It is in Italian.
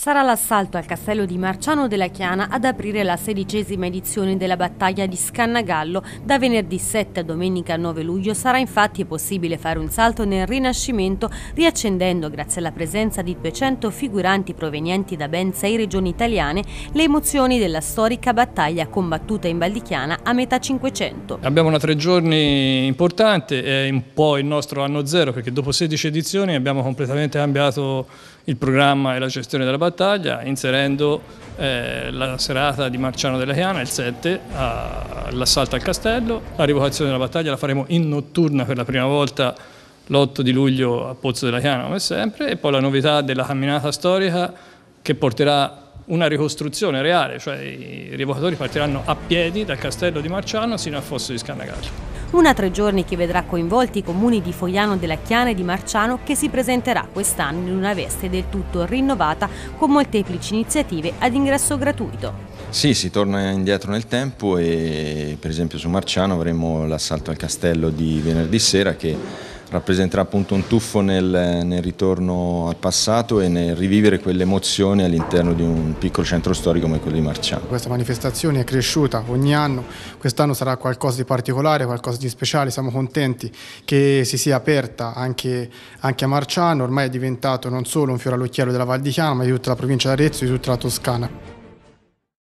Sarà l'assalto al castello di Marciano della Chiana ad aprire la 16ª edizione della battaglia di Scannagallo. Da venerdì 7 a domenica 9 luglio sarà infatti possibile fare un salto nel Rinascimento, riaccendendo, grazie alla presenza di 200 figuranti provenienti da ben 6 regioni italiane, le emozioni della storica battaglia combattuta in Val di Chiana a metà Cinquecento. Abbiamo una 3 giorni importante, è un po' il nostro anno zero, perché dopo 16 edizioni abbiamo completamente cambiato il programma e la gestione della battaglia, inserendo la serata di Marciano della Chiana, il 7, l'assalto al castello. La rievocazione della battaglia la faremo in notturna per la prima volta l'8 di luglio a Pozzo della Chiana, come sempre, e poi la novità della camminata storica che porterà una ricostruzione reale, cioè i rievocatori partiranno a piedi dal castello di Marciano sino al fosso di Scannagallo. Una 3 giorni che vedrà coinvolti i comuni di Fogliano della Chiana e di Marciano, che si presenterà quest'anno in una veste del tutto rinnovata con molteplici iniziative ad ingresso gratuito. Sì, si torna indietro nel tempo e per esempio su Marciano avremo l'assalto al castello di venerdì sera che rappresenterà appunto un tuffo nel ritorno al passato e nel rivivere quelle emozioni all'interno di un piccolo centro storico come quello di Marciano. Questa manifestazione è cresciuta ogni anno, quest'anno sarà qualcosa di particolare, qualcosa di speciale, siamo contenti che si sia aperta anche a Marciano, ormai è diventato non solo un fiore all'occhiello della Val di Chiana ma di tutta la provincia d'Arezzo e di tutta la Toscana.